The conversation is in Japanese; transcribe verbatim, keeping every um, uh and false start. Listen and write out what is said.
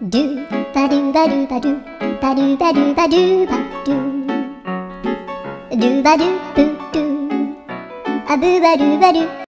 ドゥバドゥバドゥバドゥバドゥバドゥバドゥバドゥドゥバドゥブドゥあぶばるばる